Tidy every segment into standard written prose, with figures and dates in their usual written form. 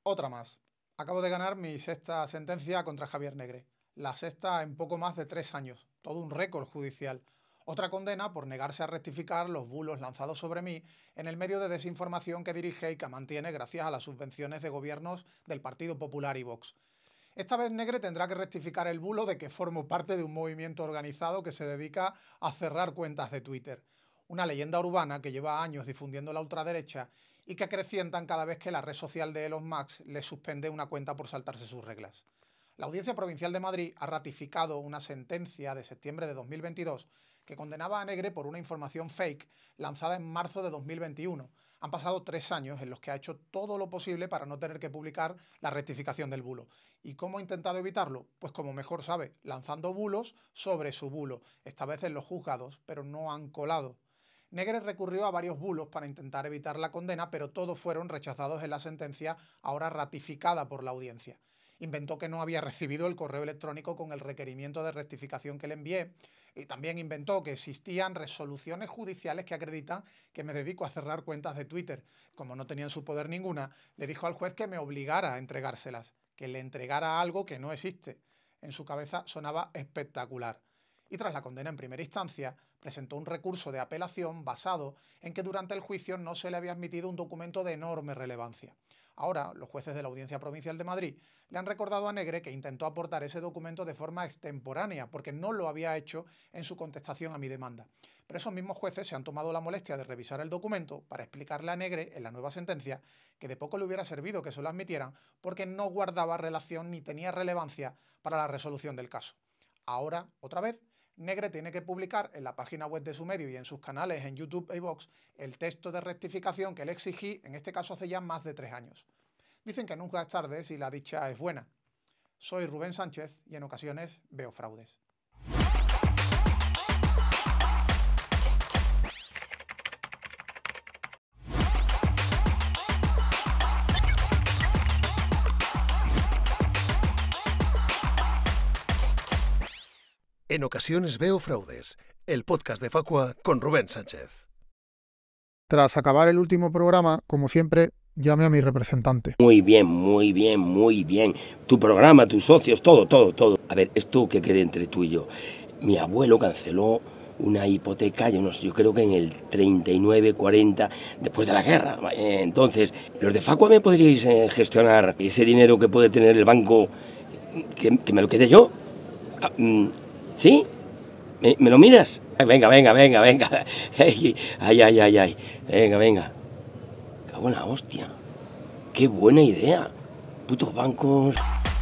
Otra más. Acabo de ganar mi sexta sentencia contra Javier Negre. La sexta en poco más de 3 años. Todo un récord judicial. Otra condena por negarse a rectificar los bulos lanzados sobre mí en el medio de desinformación que dirige y que mantiene gracias a las subvenciones de gobiernos del Partido Popular y Vox. Esta vez Negre tendrá que rectificar el bulo de que formo parte de un movimiento organizado que se dedica a cerrar cuentas de Twitter. Una leyenda urbana que lleva años difundiendo la ultraderecha y que acrecientan cada vez que la red social de Elon Musk le suspende una cuenta por saltarse sus reglas. La Audiencia Provincial de Madrid ha ratificado una sentencia de septiembre de 2022 que condenaba a Negre por una información fake lanzada en marzo de 2021. Han pasado 3 años en los que ha hecho todo lo posible para no tener que publicar la rectificación del bulo. ¿Y cómo ha intentado evitarlo? Pues como mejor sabe, lanzando bulos sobre su bulo, esta vez en los juzgados, pero no han colado. Negre recurrió a varios bulos para intentar evitar la condena, pero todos fueron rechazados en la sentencia ahora ratificada por la audiencia. Inventó que no había recibido el correo electrónico con el requerimiento de rectificación que le envié y también inventó que existían resoluciones judiciales que acreditan que me dedico a cerrar cuentas de Twitter. Como no tenía en su poder ninguna, le dijo al juez que me obligara a entregárselas, que le entregara algo que no existe. En su cabeza sonaba espectacular. Y tras la condena en primera instancia, presentó un recurso de apelación basado en que durante el juicio no se le había admitido un documento de enorme relevancia. Ahora, los jueces de la Audiencia Provincial de Madrid le han recordado a Negre que intentó aportar ese documento de forma extemporánea, porque no lo había hecho en su contestación a mi demanda. Pero esos mismos jueces se han tomado la molestia de revisar el documento para explicarle a Negre, en la nueva sentencia, que de poco le hubiera servido que se lo admitieran, porque no guardaba relación ni tenía relevancia para la resolución del caso. Ahora, otra vez, Negre tiene que publicar en la página web de su medio y en sus canales en YouTube e iVoox el texto de rectificación que le exigí, en este caso hace ya más de 3 años. Dicen que nunca es tarde si la dicha es buena. Soy Rubén Sánchez y en ocasiones veo fraudes. En ocasiones veo fraudes, el podcast de Facua con Rubén Sánchez. Tras acabar el último programa, como siempre, llame a mi representante. Muy bien, muy bien, muy bien. Tu programa, tus socios, todo. A ver, esto que quede entre tú y yo. Mi abuelo canceló una hipoteca, yo creo que en el 39-40, después de la guerra. Entonces, los de Facua me podríais gestionar ese dinero que puede tener el banco, que me lo quede yo. ¿Sí? ¿Me lo miras? Venga. Ay. Venga. Cago en la hostia. Qué buena idea. Putos bancos.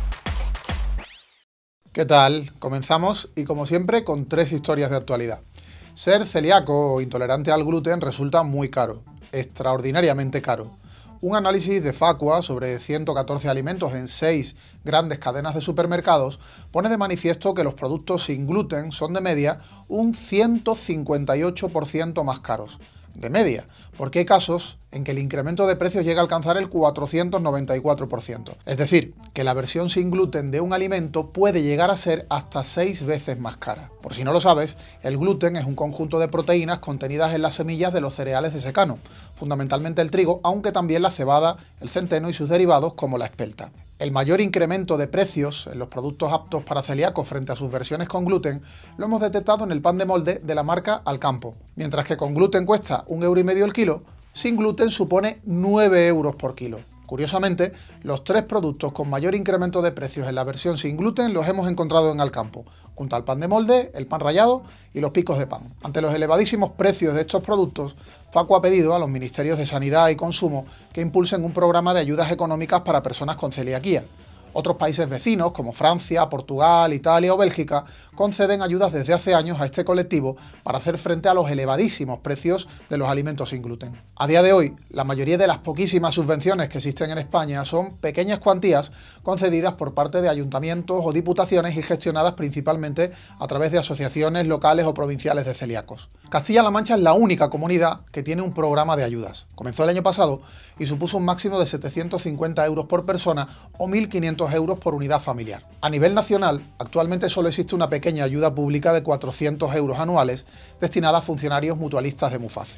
¿Qué tal? Comenzamos y como siempre con 3 historias de actualidad. Ser celíaco o intolerante al gluten resulta muy caro, extraordinariamente caro. Un análisis de Facua sobre 114 alimentos en 6 grandes cadenas de supermercados pone de manifiesto que los productos sin gluten son de media un 158% más caros. De media, porque hay casos en que el incremento de precios llega a alcanzar el 494%. Es decir, que la versión sin gluten de un alimento puede llegar a ser hasta 6 veces más cara. Por si no lo sabes, el gluten es un conjunto de proteínas contenidas en las semillas de los cereales de secano, fundamentalmente el trigo, aunque también la cebada, el centeno y sus derivados como la espelta. El mayor incremento de precios en los productos aptos para celíacos frente a sus versiones con gluten lo hemos detectado en el pan de molde de la marca Alcampo. Mientras que con gluten cuesta 1,5 € el kilo, sin gluten supone 9 € por kilo. Curiosamente, los 3 productos con mayor incremento de precios en la versión sin gluten los hemos encontrado en Alcampo, junto al pan de molde, el pan rallado y los picos de pan. Ante los elevadísimos precios de estos productos, Facua ha pedido a los Ministerios de Sanidad y Consumo que impulsen un programa de ayudas económicas para personas con celiaquía. Otros países vecinos, como Francia, Portugal, Italia o Bélgica, conceden ayudas desde hace años a este colectivo para hacer frente a los elevadísimos precios de los alimentos sin gluten. A día de hoy, la mayoría de las poquísimas subvenciones que existen en España son pequeñas cuantías concedidas por parte de ayuntamientos o diputaciones y gestionadas principalmente a través de asociaciones locales o provinciales de celíacos. Castilla-La Mancha es la única comunidad que tiene un programa de ayudas. Comenzó el año pasado y supuso un máximo de 750 € por persona o 1.500 € por unidad familiar. A nivel nacional, actualmente solo existe una pequeña ayuda pública de 400 € anuales destinada a funcionarios mutualistas de Muface.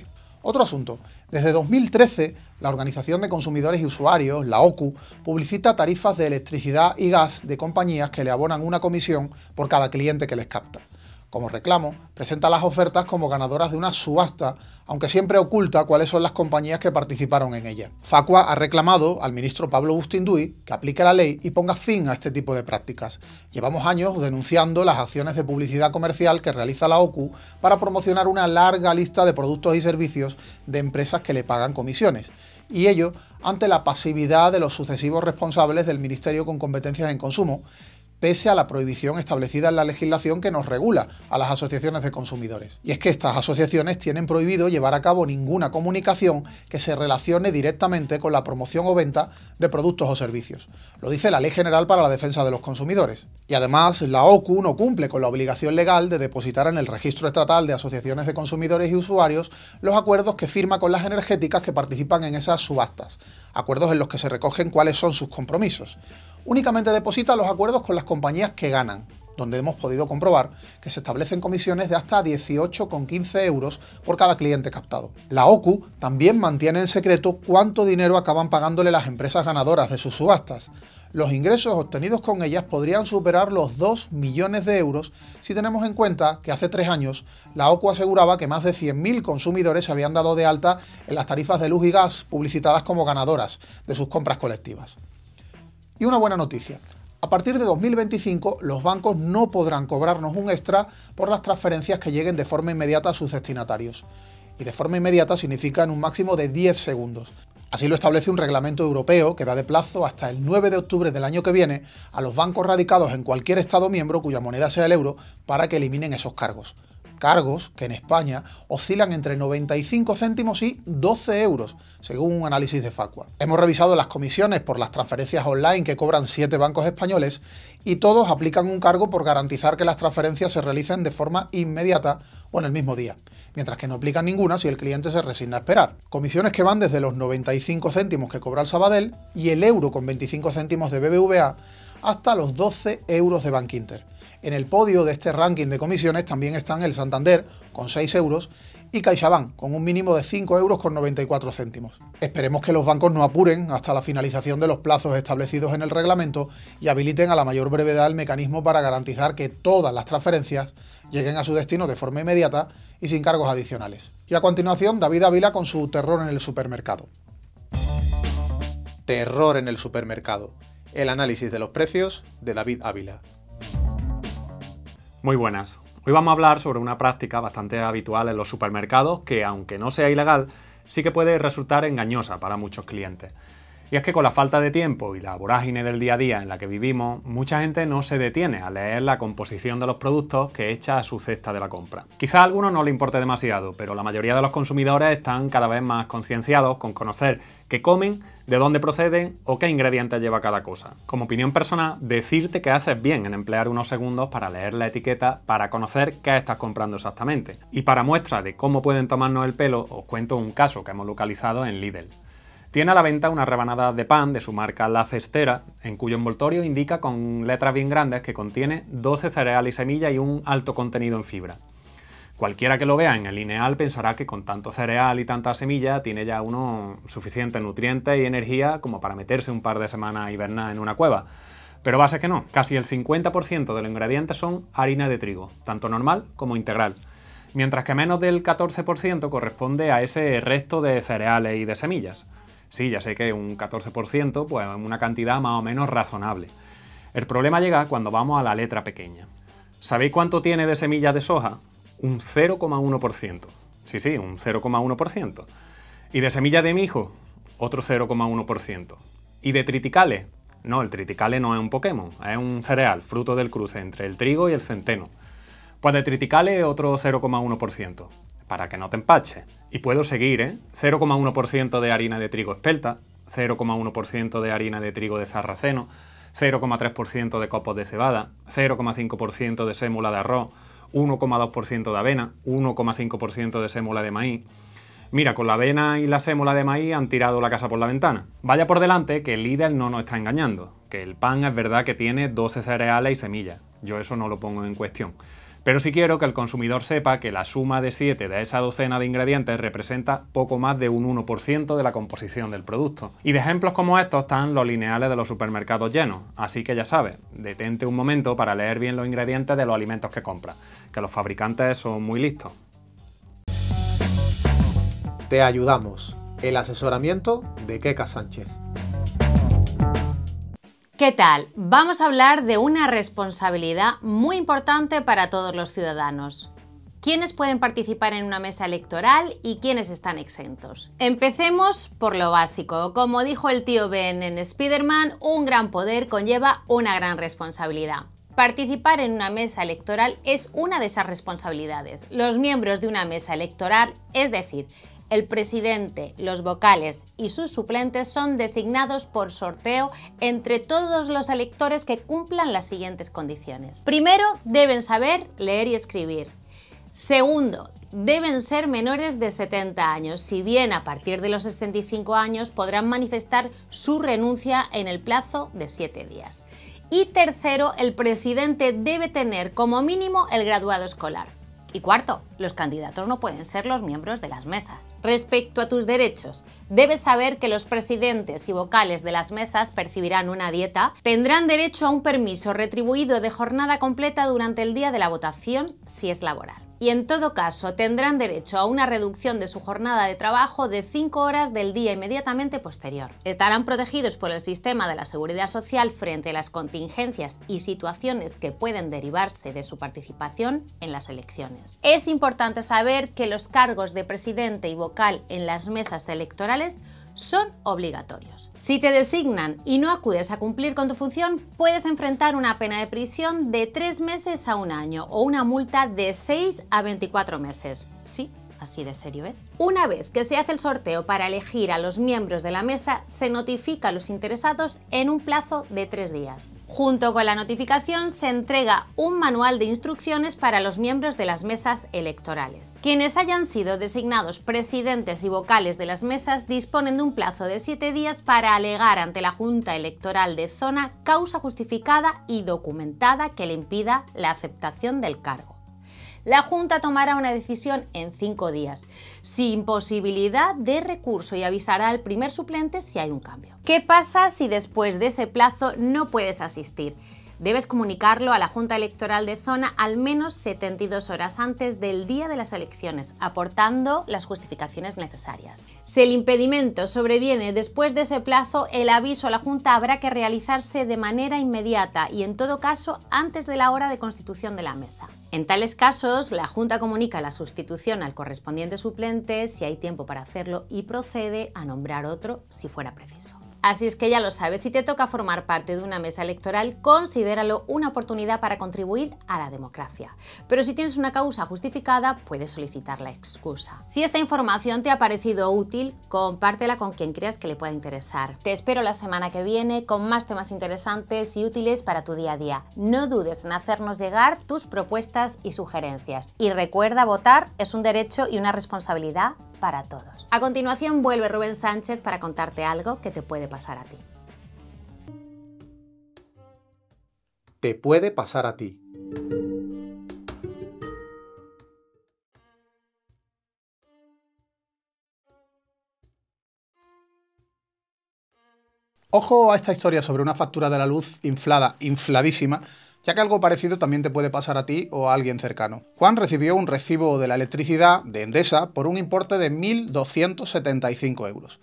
Otro asunto. Desde 2013, la Organización de Consumidores y Usuarios, la OCU, publicita tarifas de electricidad y gas de compañías que le abonan una comisión por cada cliente que les capta. Como reclamo, presenta las ofertas como ganadoras de una subasta, aunque siempre oculta cuáles son las compañías que participaron en ella. Facua ha reclamado al ministro Pablo Bustinduy que aplique la ley y ponga fin a este tipo de prácticas. Llevamos años denunciando las acciones de publicidad comercial que realiza la OCU para promocionar una larga lista de productos y servicios de empresas que le pagan comisiones. Y ello ante la pasividad de los sucesivos responsables del Ministerio con competencias en consumo, pese a la prohibición establecida en la legislación que nos regula a las asociaciones de consumidores. Y es que estas asociaciones tienen prohibido llevar a cabo ninguna comunicación que se relacione directamente con la promoción o venta de productos o servicios. Lo dice la Ley General para la Defensa de los Consumidores. Y además, la OCU no cumple con la obligación legal de depositar en el Registro Estatal de Asociaciones de Consumidores y Usuarios los acuerdos que firma con las energéticas que participan en esas subastas, acuerdos en los que se recogen cuáles son sus compromisos. Únicamente deposita los acuerdos con las compañías que ganan, donde hemos podido comprobar que se establecen comisiones de hasta 18,15 euros por cada cliente captado. La OCU también mantiene en secreto cuánto dinero acaban pagándole las empresas ganadoras de sus subastas. Los ingresos obtenidos con ellas podrían superar los 2 millones de euros si tenemos en cuenta que hace 3 años la OCU aseguraba que más de 100.000 consumidores se habían dado de alta en las tarifas de luz y gas publicitadas como ganadoras de sus compras colectivas. Y una buena noticia. A partir de 2025, los bancos no podrán cobrarnos un extra por las transferencias que lleguen de forma inmediata a sus destinatarios. Y de forma inmediata significa en un máximo de 10 segundos. Así lo establece un reglamento europeo que da de plazo hasta el 9 de octubre del año que viene a los bancos radicados en cualquier Estado miembro cuya moneda sea el euro para que eliminen esos cargos. Cargos que en España oscilan entre 95 céntimos y 12 euros, según un análisis de Facua. Hemos revisado las comisiones por las transferencias online que cobran 7 bancos españoles y todos aplican un cargo por garantizar que las transferencias se realicen de forma inmediata o en el mismo día, mientras que no aplican ninguna si el cliente se resigna a esperar. Comisiones que van desde los 95 céntimos que cobra el Sabadell y el euro con 25 céntimos de BBVA hasta los 12 euros de Bankinter. En el podio de este ranking de comisiones también están el Santander, con 6 euros, y CaixaBank, con un mínimo de 5 euros con 94 céntimos. Esperemos que los bancos no apuren hasta la finalización de los plazos establecidos en el reglamento y habiliten a la mayor brevedad el mecanismo para garantizar que todas las transferencias lleguen a su destino de forma inmediata y sin cargos adicionales. Y a continuación, David Ávila con su terror en el supermercado. Terror en el supermercado. El análisis de los precios de David Ávila. Muy buenas. Hoy vamos a hablar sobre una práctica bastante habitual en los supermercados que, aunque no sea ilegal, sí que puede resultar engañosa para muchos clientes. Y es que con la falta de tiempo y la vorágine del día a día en la que vivimos, mucha gente no se detiene a leer la composición de los productos que echa a su cesta de la compra. Quizá a algunos no le importe demasiado, pero la mayoría de los consumidores están cada vez más concienciados con conocer qué comen, de dónde proceden o qué ingredientes lleva cada cosa. Como opinión personal, decirte que haces bien en emplear unos segundos para leer la etiqueta para conocer qué estás comprando exactamente. Y para muestra de cómo pueden tomarnos el pelo, os cuento un caso que hemos localizado en Lidl. Tiene a la venta una rebanada de pan de su marca La Cestera, en cuyo envoltorio indica con letras bien grandes que contiene 12 cereales y semillas y un alto contenido en fibra. Cualquiera que lo vea en el lineal pensará que con tanto cereal y tanta semilla tiene ya uno suficientes nutrientes y energía como para meterse un par de semanas a hibernar en una cueva. Pero va a ser que no, casi el 50% de los ingredientes son harina de trigo, tanto normal como integral, mientras que menos del 14% corresponde a ese resto de cereales y de semillas. Sí, ya sé que un 14% pues es una cantidad más o menos razonable. El problema llega cuando vamos a la letra pequeña. ¿Sabéis cuánto tiene de semillas de soja? Un 0,1%. Sí, un 0,1%. ¿Y de semillas de mijo? Otro 0,1%. ¿Y de triticale? No, el triticale no es un Pokémon, es un cereal, fruto del cruce entre el trigo y el centeno. Pues de triticale otro 0,1%. Para que no te empaches. Y puedo seguir, ¿eh? 0,1% de harina de trigo espelta, 0,1% de harina de trigo de sarraceno, 0,3% de copos de cebada, 0,5% de sémola de arroz, 1,2% de avena, 1,5% de sémola de maíz. Mira, con la avena y la sémola de maíz han tirado la casa por la ventana. Vaya por delante que el Lidl no nos está engañando, que el pan es verdad que tiene 12 cereales y semillas. Yo eso no lo pongo en cuestión. Pero sí quiero que el consumidor sepa que la suma de 7 de esa docena de ingredientes representa poco más de un 1% de la composición del producto. Y de ejemplos como estos están los lineales de los supermercados llenos, así que ya sabes, detente un momento para leer bien los ingredientes de los alimentos que compras, que los fabricantes son muy listos. Te ayudamos. El asesoramiento de Keka Sánchez. ¿Qué tal? Vamos a hablar de una responsabilidad muy importante para todos los ciudadanos. ¿Quiénes pueden participar en una mesa electoral y quiénes están exentos? Empecemos por lo básico. Como dijo el tío Ben en Spider-Man, un gran poder conlleva una gran responsabilidad. Participar en una mesa electoral es una de esas responsabilidades. Los miembros de una mesa electoral, es decir, el presidente, los vocales y sus suplentes son designados por sorteo entre todos los electores que cumplan las siguientes condiciones. Primero, deben saber leer y escribir. Segundo, deben ser menores de 70 años, si bien a partir de los 65 años podrán manifestar su renuncia en el plazo de 7 días. Y tercero, el presidente debe tener como mínimo el graduado escolar. Y cuarto, los candidatos no pueden ser los miembros de las mesas. Respecto a tus derechos, debes saber que los presidentes y vocales de las mesas percibirán una dieta, tendrán derecho a un permiso retribuido de jornada completa durante el día de la votación si es laboral. Y en todo caso tendrán derecho a una reducción de su jornada de trabajo de 5 horas del día inmediatamente posterior. Estarán protegidos por el sistema de la Seguridad Social frente a las contingencias y situaciones que pueden derivarse de su participación en las elecciones. Es importante saber que los cargos de presidente y vocal en las mesas electorales son obligatorios. Si te designan y no acudes a cumplir con tu función, puedes enfrentar una pena de prisión de 3 meses a 1 año o una multa de 6 a 24 meses. Sí, así de serio es. Una vez que se hace el sorteo para elegir a los miembros de la mesa, se notifica a los interesados en un plazo de 3 días. Junto con la notificación se entrega un manual de instrucciones para los miembros de las mesas electorales. Quienes hayan sido designados presidentes y vocales de las mesas disponen de un plazo de 7 días para alegar ante la Junta Electoral de Zona causa justificada y documentada que le impida la aceptación del cargo. La Junta tomará una decisión en 5 días, sin posibilidad de recurso, y avisará al primer suplente si hay un cambio. ¿Qué pasa si después de ese plazo no puedes asistir? Debes comunicarlo a la Junta Electoral de Zona al menos 72 horas antes del día de las elecciones, aportando las justificaciones necesarias. Si el impedimento sobreviene después de ese plazo, el aviso a la Junta habrá que realizarse de manera inmediata y, en todo caso, antes de la hora de constitución de la mesa. En tales casos, la Junta comunica la sustitución al correspondiente suplente si hay tiempo para hacerlo y procede a nombrar otro si fuera preciso. Así es que ya lo sabes, si te toca formar parte de una mesa electoral, considéralo una oportunidad para contribuir a la democracia. Pero si tienes una causa justificada, puedes solicitar la excusa. Si esta información te ha parecido útil, compártela con quien creas que le pueda interesar. Te espero la semana que viene con más temas interesantes y útiles para tu día a día. No dudes en hacernos llegar tus propuestas y sugerencias. Y recuerda, votar es un derecho y una responsabilidad para todos. A continuación vuelve Rubén Sánchez para contarte algo que te puede pasar a ti. Te puede pasar a ti. Ojo a esta historia sobre una factura de la luz inflada, infladísima, ya que algo parecido también te puede pasar a ti o a alguien cercano. Juan recibió un recibo de la electricidad de Endesa por un importe de 1.275 euros.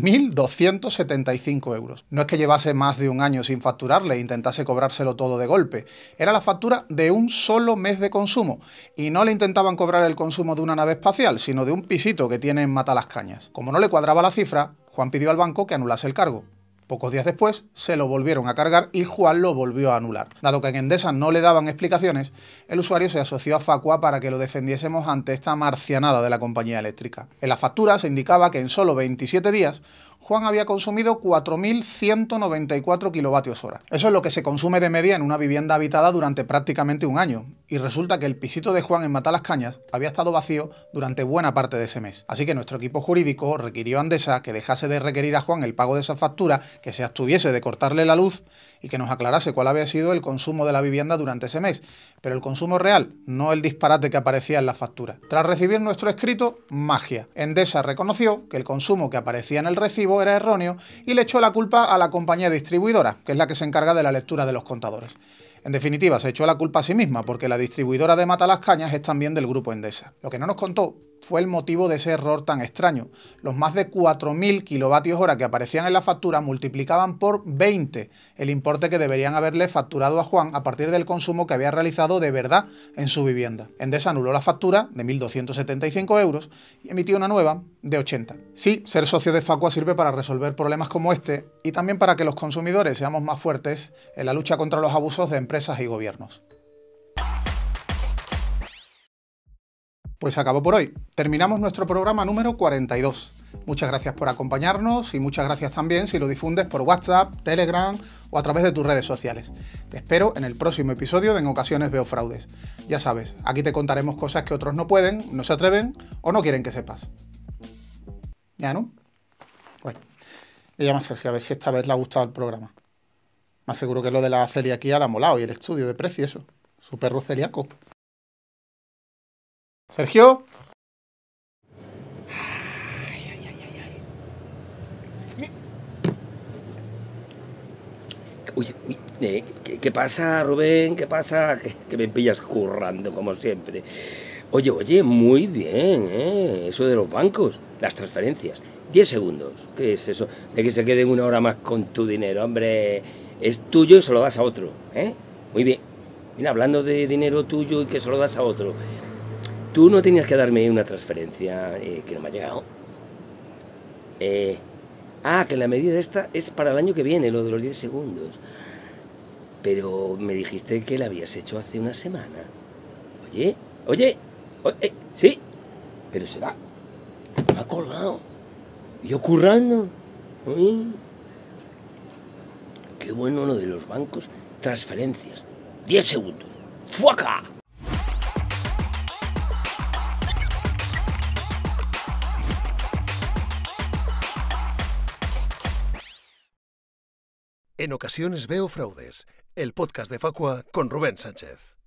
1.275 euros. No es que llevase más de un año sin facturarle e intentase cobrárselo todo de golpe. Era la factura de un solo mes de consumo. Y no le intentaban cobrar el consumo de una nave espacial, sino de un pisito que tiene en Matalascañas. Como no le cuadraba la cifra, Juan pidió al banco que anulase el cargo. Pocos días después se lo volvieron a cargar y Juan lo volvió a anular. Dado que en Endesa no le daban explicaciones, el usuario se asoció a Facua para que lo defendiésemos ante esta marcianada de la compañía eléctrica. En la factura se indicaba que en solo 27 días Juan había consumido 4.194 kilovatios hora. Eso es lo que se consume de media en una vivienda habitada durante prácticamente un año. Y resulta que el pisito de Juan en Matalascañas había estado vacío durante buena parte de ese mes. Así que nuestro equipo jurídico requirió a Endesa que dejase de requerir a Juan el pago de esa factura, que se abstuviese de cortarle la luz y que nos aclarase cuál había sido el consumo de la vivienda durante ese mes. pero el consumo real, no el disparate que aparecía en la factura. Tras recibir nuestro escrito, magia. Endesa reconoció que el consumo que aparecía en el recibo era erróneo y le echó la culpa a la compañía distribuidora, que es la que se encarga de la lectura de los contadores. En definitiva, se echó la culpa a sí misma, porque la distribuidora de Matalascañas es también del grupo Endesa. Lo que no nos contó fue el motivo de ese error tan extraño. Los más de 4.000 kWh que aparecían en la factura multiplicaban por 20 el importe que deberían haberle facturado a Juan a partir del consumo que había realizado de verdad en su vivienda. Endesa anuló la factura de 1.275 euros y emitió una nueva de 80. Sí, ser socio de Facua sirve para resolver problemas como este y también para que los consumidores seamos más fuertes en la lucha contra los abusos de empresas y gobiernos. Pues se acabó por hoy. Terminamos nuestro programa número 42. Muchas gracias por acompañarnos y muchas gracias también si lo difundes por WhatsApp, Telegram o a través de tus redes sociales. Te espero en el próximo episodio de En Ocasiones Veo Fraudes. Ya sabes, aquí te contaremos cosas que otros no pueden, no se atreven o no quieren que sepas. ¿Ya no? Bueno, le llama a Sergio a ver si esta vez le ha gustado el programa. Más seguro que lo de la celiaquía le ha molado y el estudio de precio y eso. Su perro celíaco. Sergio. Uy, ¿qué pasa, Rubén? ¿Qué pasa? Que me pillas currando, como siempre. Oye, muy bien, eso de los bancos, las transferencias. 10 segundos, ¿qué es eso? De que se queden una hora más con tu dinero, hombre. Es tuyo y se lo das a otro, ¿eh? Muy bien. Mira, hablando de dinero tuyo y que se lo das a otro. Tú no tenías que darme una transferencia que no me ha llegado. Que la medida de esta es para el año que viene, lo de los 10 segundos. Pero me dijiste que la habías hecho hace una semana. Oye, sí, pero será. Me ha colgado. Yo currando. Qué bueno lo de los bancos. Transferencias. 10 segundos. ¡Fuaca! En Ocasiones Veo Fraudes, el podcast de Facua con Rubén Sánchez.